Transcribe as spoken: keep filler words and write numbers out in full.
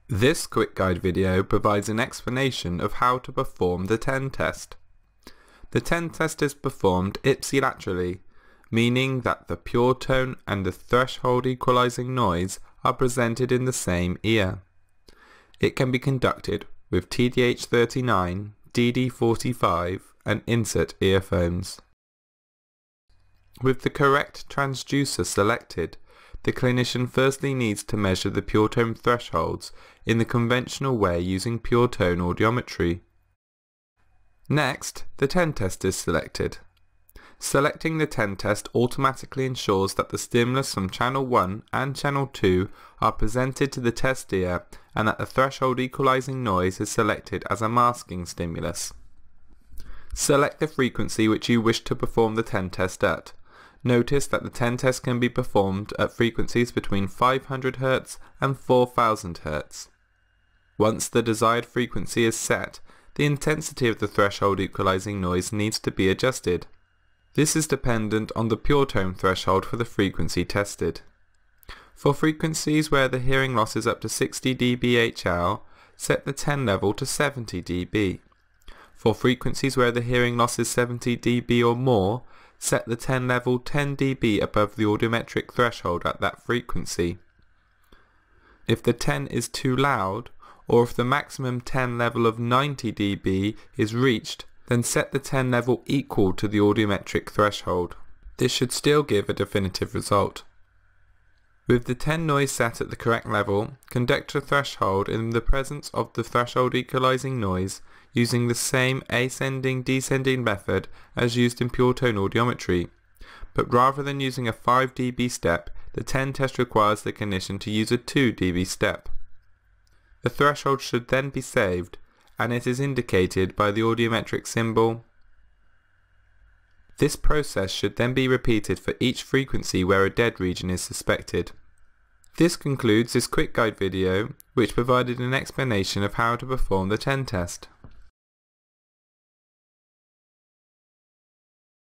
This quick guide video provides an explanation of how to perform the ten test. The ten test is performed ipsilaterally, meaning that the pure tone and the threshold equalizing noise are presented in the same ear. It can be conducted with T D H thirty-nine, D D forty-five and insert earphones. With the correct transducer selected, the clinician firstly needs to measure the pure tone thresholds in the conventional way using pure tone audiometry. Next, the ten test is selected. Selecting the ten test automatically ensures that the stimulus from channel one and channel two are presented to the test ear and that the threshold equalizing noise is selected as a masking stimulus. Select the frequency which you wish to perform the ten test at. Notice that the ten test can be performed at frequencies between five hundred hertz and four thousand hertz. Once the desired frequency is set, the intensity of the threshold equalizing noise needs to be adjusted. This is dependent on the pure tone threshold for the frequency tested. For frequencies where the hearing loss is up to sixty D B H L, set the ten level to seventy D B. For frequencies where the hearing loss is seventy D B or more, set the ten level ten D B above the audiometric threshold at that frequency. If the ten is too loud, or if the maximum ten level of ninety D B is reached, then set the ten level equal to the audiometric threshold. This should still give a definitive result. With the ten noise set at the correct level, conduct a threshold in the presence of the threshold equalizing noise using the same ascending-descending method as used in pure tone audiometry, but rather than using a five D B step, the ten test requires the clinician to use a two D B step. The threshold should then be saved, and it is indicated by the audiometric symbol. This process should then be repeated for each frequency where a dead region is suspected. This concludes this quick guide video, which provided an explanation of how to perform the ten test.